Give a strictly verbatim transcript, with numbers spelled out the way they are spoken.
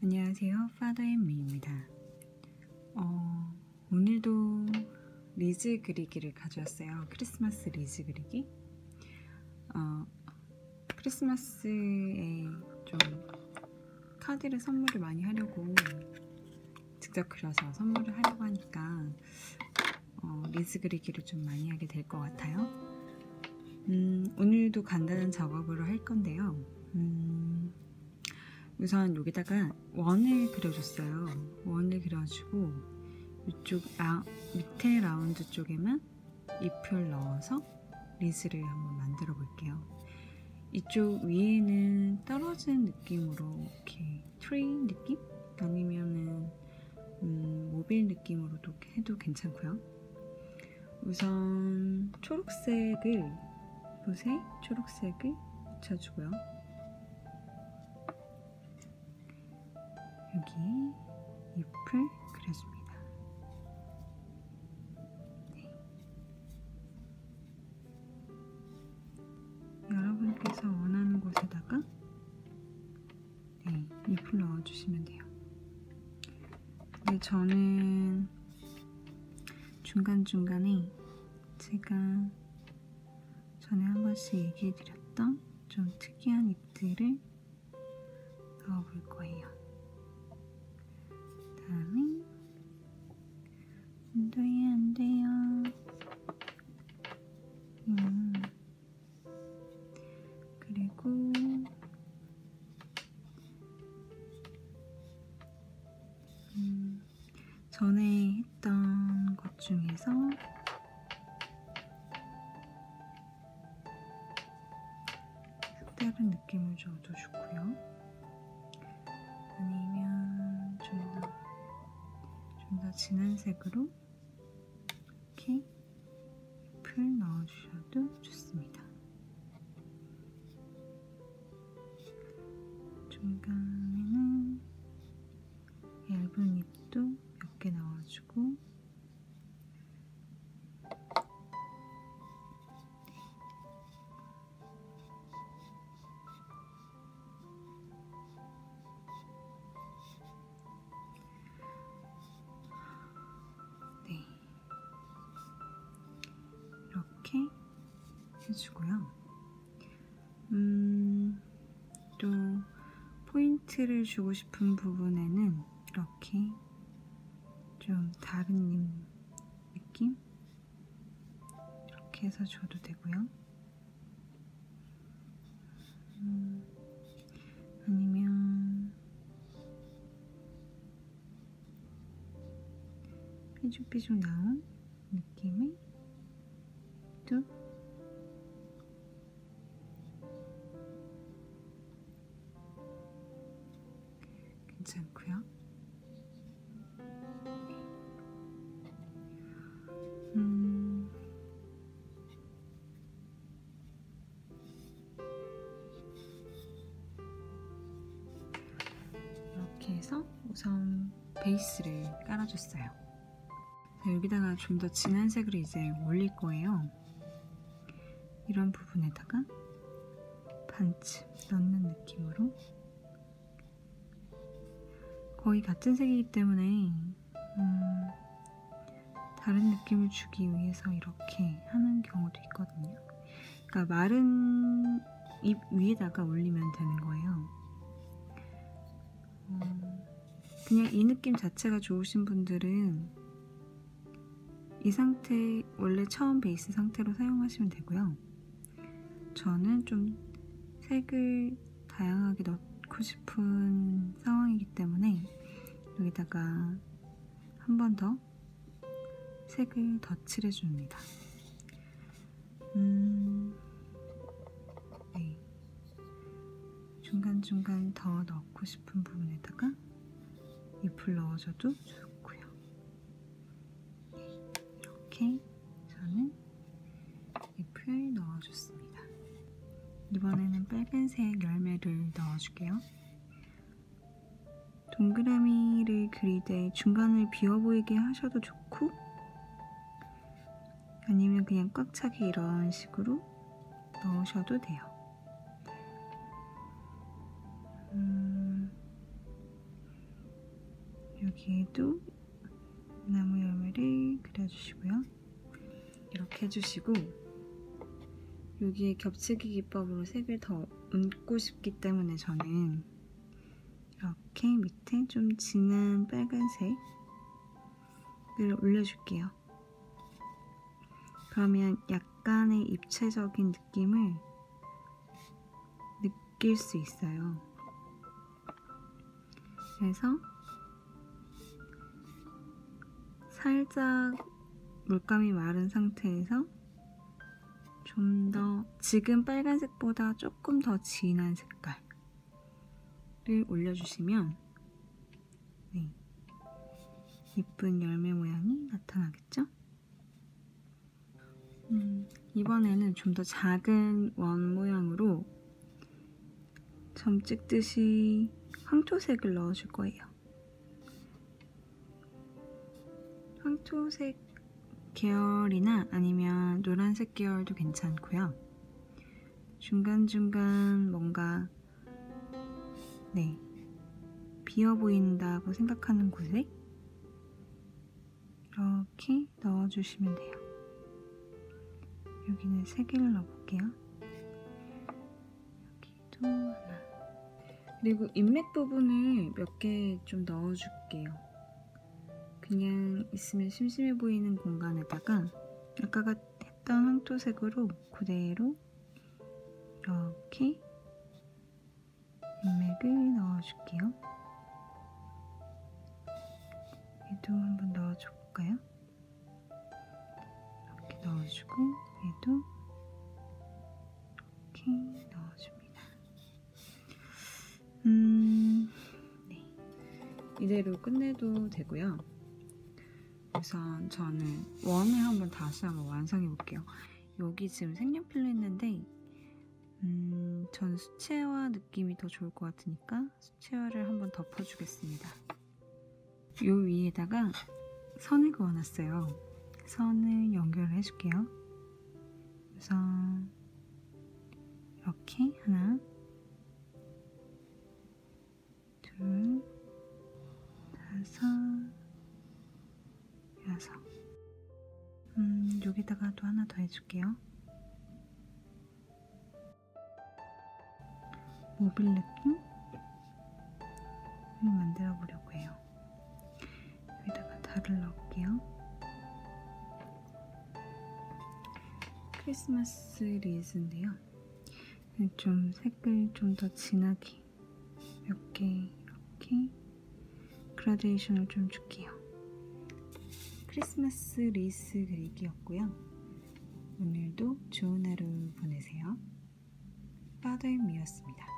안녕하세요, 파더앤미입니다. 어, 오늘도 리즈 그리기를 가져왔어요. 크리스마스 리즈 그리기. 어, 크리스마스에 좀 카드를 선물을 많이 하려고 직접 그려서 선물을 하려고 하니까 어, 리즈 그리기를 좀 많이 하게 될 것 같아요. 음, 오늘도 간단한 작업으로 할 건데요. 음, 우선 여기다가 원을 그려줬어요. 원을 그려주고 이쪽 라, 밑에 라운드 쪽에만 잎을 넣어서 리즈를 한번 만들어 볼게요. 이쪽 위에는 떨어진 느낌으로 이렇게 트리 느낌? 아니면은 음, 모빌 느낌으로도 해도 괜찮고요. 우선 초록색을 붓에 초록색을 묻혀주고요. 여기 잎을 그려줍니다. 네. 여러분께서 원하는 곳에다가 네, 잎을 넣어주시면 돼요. 근데 저는 중간중간에 제가 전에 한 번씩 얘기해드렸던 좀 특이한 잎들을 넣어볼 거예요. 다음에 안돼요 안돼요 음, 그리고 음, 전에 했던 것 중에서 색다른 느낌을 줘도 좋고요. 아니면 좀 더 좀 더 진한 색으로 이렇게 잎을 넣어주셔도 좋습니다. 중간에는 얇은 잎도 몇 개 넣어주고 이렇게 해주고요. 음, 또 포인트를 주고 싶은 부분에는 이렇게 좀 다른 느낌? 이렇게 해서 줘도 되고요. 음, 아니면 삐죽삐죽 나온 느낌의 또 괜찮고요. 음, 이렇게 해서 우선 베이스를 깔아줬어요. 여기다가 좀 더 진한 색으로 이제 올릴 거예요. 이런 부분에다가 반쯤 넣는 느낌으로 거의 같은 색이기 때문에 음, 다른 느낌을 주기 위해서 이렇게 하는 경우도 있거든요. 그러니까 마른 잎 위에다가 올리면 되는 거예요. 음, 그냥 이 느낌 자체가 좋으신 분들은 이 상태, 원래 처음 베이스 상태로 사용하시면 되고요. 저는 좀 색을 다양하게 넣고 싶은 상황이기 때문에 여기다가 한 번 더 색을 덧칠해 줍니다. 음, 네. 중간중간 더 넣고 싶은 부분에다가 잎을 넣어줘도 좋고요. 네. 이렇게 저는 잎을 넣어줬습니다. 이번에는 빨간색 열매를 넣어줄게요. 동그라미를 그릴 때 중간을 비어 보이게 하셔도 좋고 아니면 그냥 꽉 차게 이런 식으로 넣으셔도 돼요. 음, 여기에도 나무 열매를 그려주시고요. 이렇게 해주시고 여기에 겹치기 기법으로 색을 더 얹고 싶기 때문에 저는 이렇게 밑에 좀 진한 빨간색을 올려줄게요. 그러면 약간의 입체적인 느낌을 느낄 수 있어요. 그래서 살짝 물감이 마른 상태에서 좀 더 지금 빨간색보다 조금 더 진한 색깔을 올려주시면 네, 예쁜 열매 모양이 나타나겠죠? 음, 이번에는 좀 더 작은 원 모양으로 점 찍듯이 황토색을 넣어줄 거예요. 황토색 계열이나 아니면 노란색 계열도 괜찮고요. 중간중간 뭔가 네 비어 보인다고 생각하는 곳에 이렇게 넣어주시면 돼요. 여기는 세 개를 넣어볼게요. 여기도 하나. 그리고 인맥 부분을 몇 개 좀 넣어줄게요. 그냥 있으면 심심해 보이는 공간에다가 아까 했던 황토색으로 그대로 이렇게 인맥을 넣어줄게요. 얘도 한번 넣어줘 볼까요? 이렇게 넣어주고 얘도 이렇게 넣어줍니다. 음, 네. 이대로 끝내도 되고요. 우선 저는 원을 한번 다시 한번 완성해 볼게요. 여기 지금 색연필로 했는데 음, 전 수채화 느낌이 더 좋을 것 같으니까 수채화를 한번 덮어주겠습니다. 요 위에다가 선을 그어놨어요. 선을 연결을 해줄게요. 우선 이렇게 하나, 둘, 다섯, 여섯. 음, 여기다가 또 하나 더 해줄게요. 모빌 느낌을 만들어 보려고 해요. 여기다가 달을 넣을게요. 크리스마스 리즈인데요. 좀 색을 좀 더 진하게 몇 개 이렇게 그라데이션을 좀 줄게요. 크리스마스 리스 그리기였고요. 오늘도 좋은 하루 보내세요. 빠더임이었습니다.